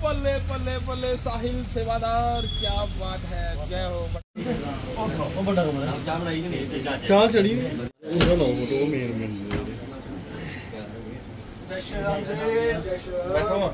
बल्ले बल्ले बल्ले साहिल सेवादार, क्या बात है, जय हो। चाल चढ़ी जय श्री राम जी, जय श्री राम।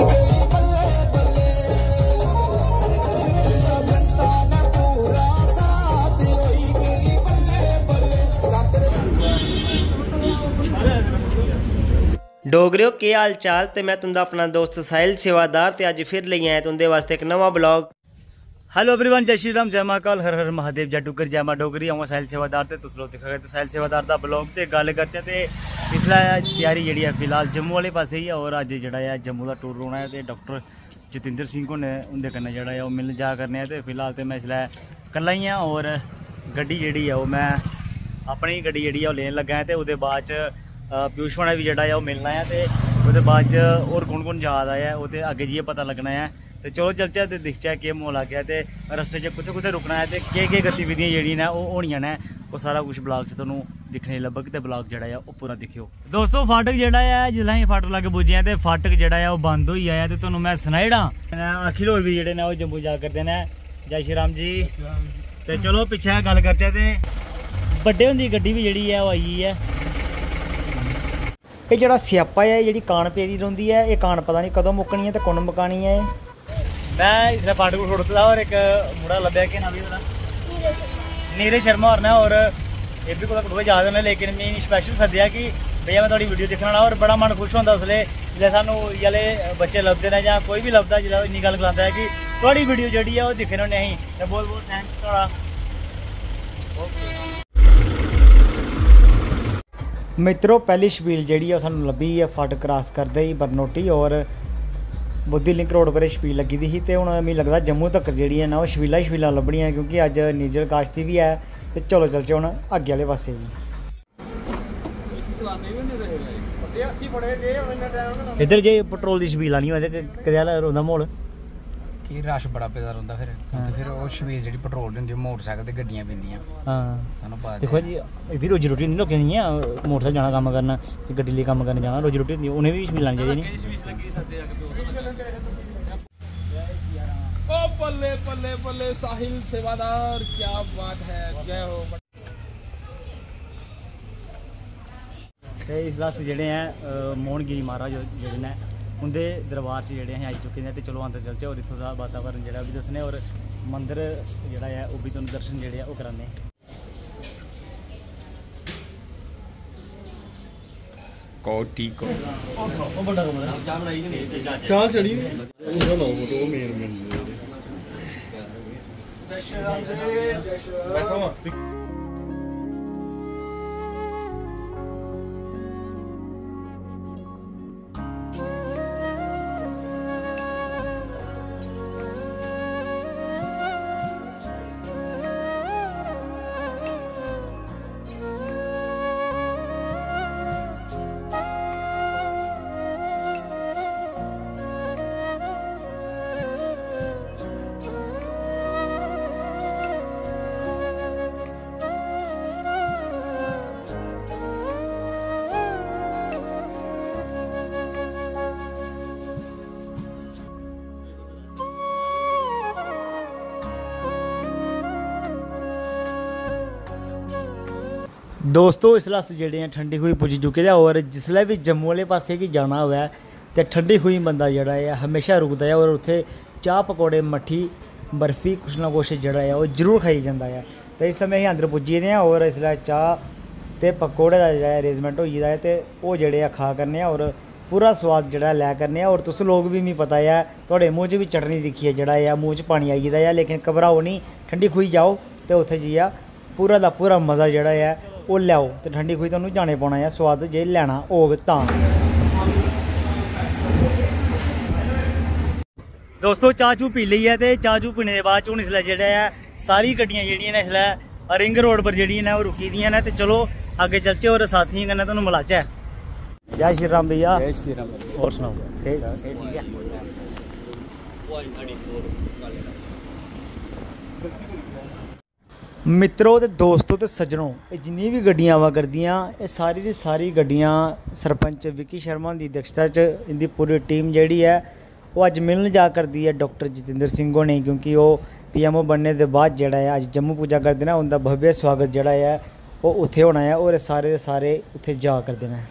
डोगरियो के हाल चाल। तो मैं तुंदा अपना दोस्त साहिल सेवादार ते अज फिर लेई आया तुंदे वास्ते एक नवा ब्लॉग। हेलो एवरीवन, जय श्री राम, जय महाकाल, हर हर महादेव, जय डुगर, जय मां डोगरी। आऊँ साहिल सेवादार ते तुस लोग दिखा तो साहिल सेवादार दा ब्लॉग ते गल करचे ते इसलै तैयारी जी है फिलहाल जम्मू वाले पासे ही है। और अज जो जम्मू का टूर होना है तो डॉक्टर जतिंदर सिंह होने उनके कन्नै जो मिल जा करने तो फिलहाल तो मैं इसलै कल्ला ही हाँ। और गड्डी जी है मैं अपनी गड्डी जी लेन लगा है तो वो बाद पीयूष होना भी जो मिलना है तो वो बाद और कौन कौन जा रहा है वो तो अगे जाइए पता लगना है। तो चलो चलचे तो दिखचे कि माहौल आ गया तो रस्ते कुत्थे कुत्थे रुकना है तो केह् गतिविधियां जेह्ड़ियां ने ओह् होनियां ने वो सारा कुछ ब्लॉग च तुहानूं दिक्खने लब्भग तो ब्लॉग जो है वो पूरा दिक्खियो। दोस्तों फाटक जोड़ा है जिसलै असीं फाटक लागे पुज्जे तो फाटक जोड़ा है वो बंद हो गया है तो तुहानूं मैं सनाई ओड़ां अखिल होर भी जेह्ड़े ने ओह् जम्मू जा करदे ने। जय श्री राम जी। तो चलो पिच्छे गल करचे ते बड्डे होंदी गड्डी भी जेह्ड़ी है वो आई गेई है। ये जड़ा स्यापा है जी कान पेदी रौंदी है, ये कान पता नहीं कदों मुक्कनी है तो कुन मुकानी है। मैं इसलिए फाटक को छोड़ता और एक मुड़ा लभ्या कि ना भी नीरज शर्मा और ना और ये भी कुछ कटुए जा रहे हैं लेकिन मैं स्पैशल सद्या कि भैया मैं थोड़ी वीडियो देखना और बड़ा मन खुश होता उसले जिसले सानू ये बच्चे लभते हैं या कोई भी लभदा जिसले इन्नी गल कराता है कि थोड़ी वीडियो जी है वो दिखने होने अं तो बहुत बहुत थैंक्स थोड़ा। मित्रों पहली छबील जी है सानू लभी है फाटक क्रॉस करते ही बरनोटी और बुद्धि लिंक रोड पर छबील लगी दी तो हूँ मिगी लगता जम्मू तक जी है ना वो छबीलां लभनियां क्योंकि अज निर्जल काश्ती भी है। तो चलो चलचे हूँ अगे वाले पासे भी। इधर जे पेट्रोल की छबील आनी हो कदें रौंदा माहौल कि रश बड़ा पेदा रौंदा फिर वो छबील जी पेट्रोल दी होंदी मोटरसाइकिल ते गड्डियां पेंदियां। हाँ देखो जी ये भी रोजी रोटी होंदी लोकें दी मोटरसाइकिल जाना कम्म करना गड्डी लेई कम्म करन जाना रोजी रोटी होंदी उ'नें भी छबील लानी चाहिदी। ओ बल्ले बल्ले बल्ले साहिल सेवादार, क्या बात है, जय हो। तो इस लास्ट जेह्ड़े हैं मोहनगिरी महाराज जेह्ड़े ने उनके दरबार से जेह्ड़े आई चुके हैं तो चलो अंदर चलचे और इत्थों का वातावरण जो भी दसने और मंदिर जोड़ा है वो भी तुहानूं दर्शन जोड़े वो कराने। चाल चढ़ी जय श्री राम जी, जय श्री राम। दोस्तों इस लास्ट जेह्ड़े हैं ठंडी खुई पुज्जी चुके हैं और जिसलै भी जम्मू वाले पासे की जाना होवे तो ठंडी खुई बंदा जोड़ा है हमेशा रुकता है और उत्थे चाह पकौड़े मट्ठी बर्फी कुछ ना कुछ जोड़ा है वो जरूर खाई जाता है। तो इस समय अं अंदर पुज्जी गेदे हैं और इसलै चाह तो पकौड़े का जो अरेंजमेंट हो गेदा है तो वो जोड़े खा करने और पूरा स्वाद जोड़ा लै करने और तुस लोग भी मिगी पता है थोड़े मूँह च भी चटनी दिक्खिए जोड़ा है मूँह च पानी आई गेदा है लेकिन घबराओ नहीं ठंडी खुई जाओ तो उत्थे जाइए पूरा का पूरा मज़ा जोड़ा है वो लियाओ तो ठंडी खुई तुहानूं जाने पौना है स्वाद जे लैना होग तां। दोस्तों चाह चू पी ली है तो चाह चू पीने के बाद हूँ इसलै जेह्ड़ा है सारी गड्डियां जेह्ड़ियां ने इसलै रिंग रोड पर जेह्ड़ियां ने वो रुकी दियां ने तो चलो अगे चलचे और साथियों कन्नै तुहानूं मिलाचै। जय श्री राम भैया। जय श्री राम। और सुनाओ सही ठीक है। मित्रों ते दोस्तों ते सज्जनों ये जिन्नी भी गड्डियां आवा करदियां ये सारी दी सारी गड्डियां सरपंच विकी शर्मा की अध्यक्षता च इनकी पूरी टीम जिहड़ी है वो अज मिलन जा करती है डॉक्टर जतिंदर सिंह होने, क्योंकि वो PMO बनने के बाद जोड़ा है अज जम्मू पूजा करते हैं, उनका भव्य स्वागत जोड़ा है वो उत्थे होना है और सारे के सारे उत्थे जा करते हैं।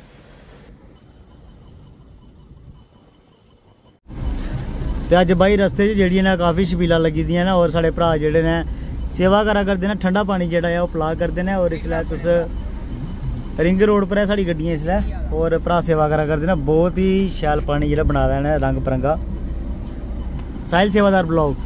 तो अज बाई रस्ते जी ने काफ़ी छबीला लगी दी ना, और साढ़े भरा जोड़े ने सेवा करा करते हैं, ठंडा पानी जोड़ा है वो पिला करते हैं। और इसलिए तुस रिंग रोड पर है साड़ी गड्डियाँ इसलिए, और भरा सेवा करा करते हैं। बहुत ही शैल पानी जो बना देना रंग बिरंगा। साहिल सेवादार ब्लॉग।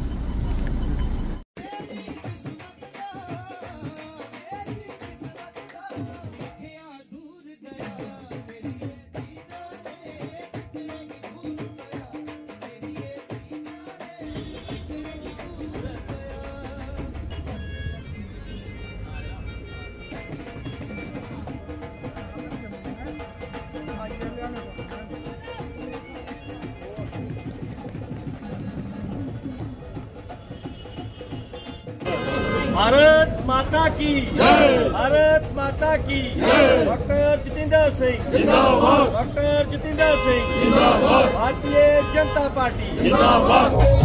भारत माता की भारत माता की डॉक्टर जतिंदर सिंह जिंदाबाद, डॉक्टर जतिंदर सिंह जिंदाबाद, भारतीय जनता पार्टी जिंदाबाद।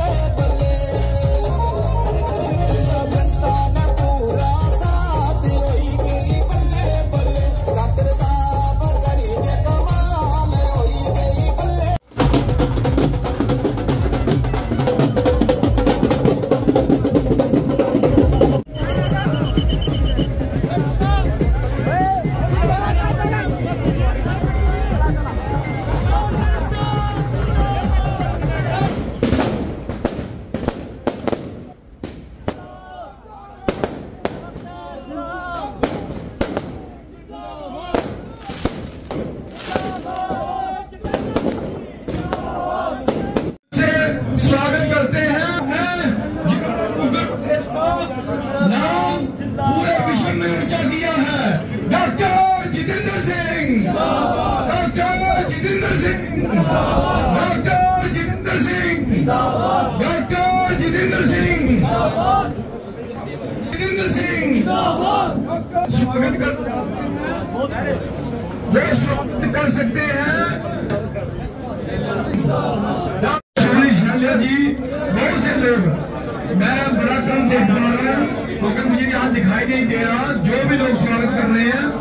स्वागत कर सकते हैं जी। बहुत से लोग मैं बड़ा कम देख पा रहा हूँ क्योंकि मुझे यहाँ दिखाई नहीं दे रहा। जो भी लोग स्वागत कर रहे हैं,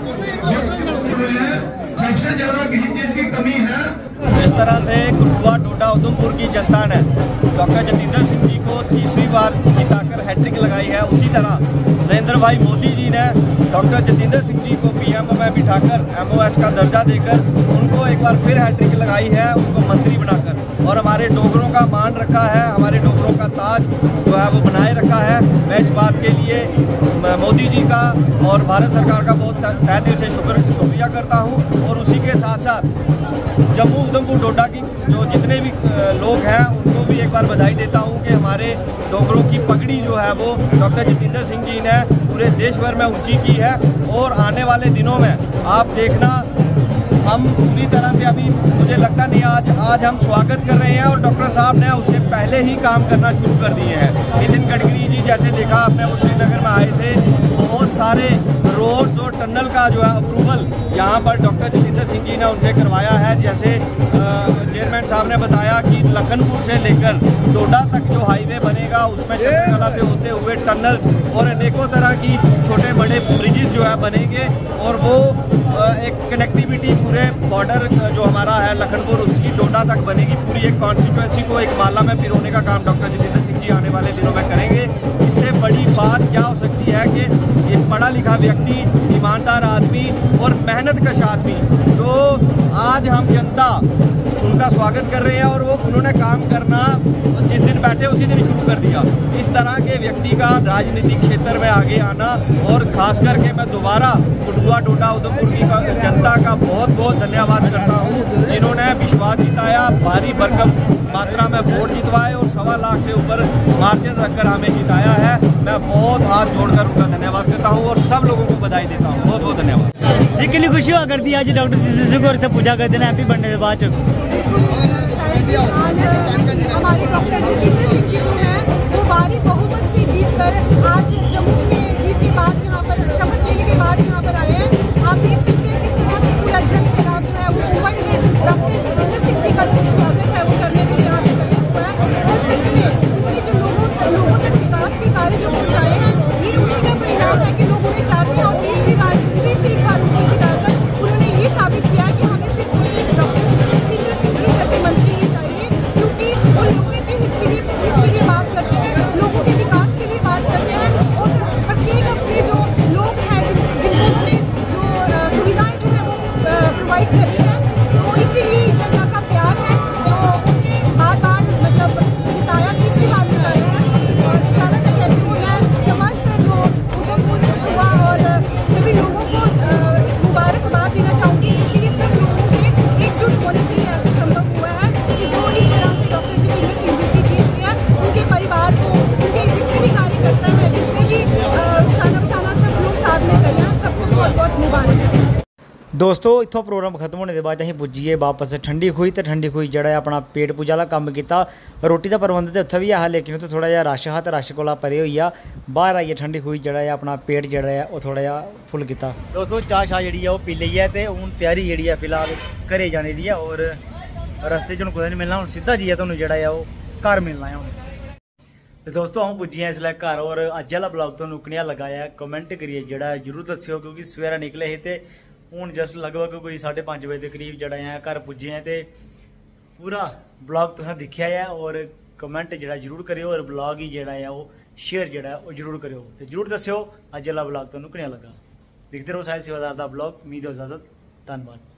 जो हैं, सबसे ज्यादा किसी चीज की कमी है। जिस तरह से कठुआ डोडा उधमपुर की जनता ने डॉक्टर जतिंदर सिंह जी को तीसरी बार जिताकर हैट्रिक लगाई है, उसी तरह नरेंद्र भाई मोदी जी ने डॉक्टर जतिंदर सिंह जी को PMO में बिठाकर MOS का दर्जा देकर उनको एक बार फिर हैट्रिक लगाई है, उनको मंत्री बनाकर, और हमारे डोगरों का मान रखा है, हमारे डोगरों का ताज जो है वो बनाए रखा है। मैं इस बात के लिए मोदी जी का और भारत सरकार का बहुत तहे दिल से शुक्रिया करता हूँ। और उसी के साथ साथ जम्मू उधमपुर डोडा की जो जितने भी लोग हैं उनको भी एक बार बधाई देता हूँ कि हमारे डोगरों की पगड़ी जो है वो डॉक्टर जतिंदर सिंह जी ने पूरे देश भर में ऊंची की है। और आने वाले दिनों में आप देखना, हम पूरी तरह से अभी मुझे लगता नहीं आज हम स्वागत कर रहे हैं और डॉक्टर साहब ने उससे पहले ही काम करना शुरू कर दिए हैं। नितिन गडकरी जी जैसे देखा आपने, वो श्रीनगर में आए थे, बहुत सारे रोड्स और टनल का जो है अप्रूवल यहाँ पर डॉक्टर जतिंदर सिंह जी ने उनसे करवाया है। जैसे चेयरमैन साहब ने बताया कि लखनपुर से लेकर डोडा तक जो हाईवे बनेगा उसमें शकुंतला से होते हुए टनल्स और अनेकों तरह की छोटे बड़े ब्रिजेस जो है बनेंगे, और वो एक कनेक्टिविटी पूरे बॉर्डर जो हमारा है लखनपुर उसकी डोडा तक बनेगी। पूरी एक कॉन्स्टिट्यूएंसी को एक माला में पिरोने का काम डॉक्टर जतिंदर सिंह जी आने वाले दिनों में करेंगे। इससे बड़ी बात क्या हो सकती है कि एक पढ़ा लिखा व्यक्ति, ईमानदार आदमी और मेहनतकश आदमी, जो आज हम जनता उनका स्वागत कर रहे हैं और वो उन्होंने काम करना जिस दिन बैठे उसी दिन शुरू कर दिया। इस तरह के व्यक्ति का राजनीतिक क्षेत्र में आगे आना, और खास करके मैं दोबारा कठुआ डोडा उधमपुर की जनता का बहुत बहुत धन्यवाद करता हूँ जिन्होंने विश्वास जिताया, भारी भरकम मात्रा में वोट जितवाए और 1.25 लाख से ऊपर मार्जिन रखकर हमें जिताया है। मैं बहुत हाथ जोड़कर उनका धन्यवाद करता हूँ और सब लोगों को बधाई देता हूँ। बहुत बहुत धन्यवाद। कितनी खुशी हुआ करती है आज डॉक्टर जतिंदर सिंह को पूजा करते हैं हैप्पी बर्थडे के बाद। हमारे डॉक्टर जतिंदर सिंह जी जो है वो भारी बहुमत से जीत कर आज जम्मू में जीत के बाद यहाँ पर शपथ लेने के बाद यहाँ पर आए हैं। आप देख सकते हैं किस तरह से पूरा जन सैलाब जो है वो उमड़ के डॉक्टर जतिंदर सिंह जी का जो स्वागत है वो करने के लिए यहाँ ਦੋਸਤੋ ਇੱਥੋਂ ਪ੍ਰੋਗਰਾਮ ਖਤਮ ਹੋਣੇ ਦੇ ਬਾਅਦ ਅਸੀਂ ਪੁੱਜੀਏ ਵਾਪਸ ਠੰਡੀ ਖੂਹੀ ਤੇ ਠੰਡੀ ਖੂਹੀ ਜਿਹੜਾ ਆਪਣਾ ਪੇਟ ਪੂਜਾ ਦਾ ਕੰਮ ਕੀਤਾ। ਰੋਟੀ ਦਾ ਪ੍ਰਬੰਧ ਤੇ ਉੱਥੇ ਵੀ ਆ, ਲੇਕਿਨ ਉੱਥੇ ਥੋੜਾ ਜਿਹਾ ਰਸ਼ ਤੇ ਰਸ਼ ਕੋਲਾ ਪਰੇ ਹੋਈ ਆ। ਬਾਹਰ ਆਈਏ ਠੰਡੀ ਖੂਹੀ ਜਿਹੜਾ ਆਪਣਾ ਪੇਟ ਜਿਹੜਾ ਉਹ ਥੋੜਾ ਜਿਹਾ ਫੁੱਲ ਕੀਤਾ। ਦੋਸਤੋ ਚਾਹ ਸ਼ਾਹ ਜਿਹੜੀ ਆ ਉਹ ਪੀ ਲਈ ਹੈ ਤੇ ਹੁਣ ਤਿਆਰੀ ਜਿਹੜੀ ਆ ਫਿਲਹਾਲ ਘਰੇ ਜਾਣੇ ਦੀ ਆ ਔਰ ਰਸਤੇ 'ਚ ਹੁਣ ਕੁਝ ਨਹੀਂ ਮਿਲਣਾ, ਹੁਣ ਸਿੱਧਾ ਜੀ ਆ ਤੁਹਾਨੂੰ ਜਿਹੜਾ ਆ ਉਹ ਘਰ ਮਿਲਣਾ ਹੈ ਹੁਣ। ਤੇ ਦੋਸਤੋ हम पुज्जे इस इसलिए घर और अज वाला ब्लॉग तो कनेहा लगा है कमेंट करिए जरा जरूर दस्सिओ क्योंकि सवेरा निकले ही तो हूँ जस्ट लगभग कोई 5:30 बजे के करीब जरा है घर पुज्जे हैं तो पूरा ब्लॉग तुसें दिखा है और कमेंट जरा जरूर करियो और ब्लॉग ही जरा है वो शेयर जरा जरूर करियो तो जरूर दस्सिओ अज वाला ब्लॉग तो कनेहा लगा। देखते रहो साहिल सेवादार दा ब्लॉग। उम्मीद हो इजाजत, धन्यवाद।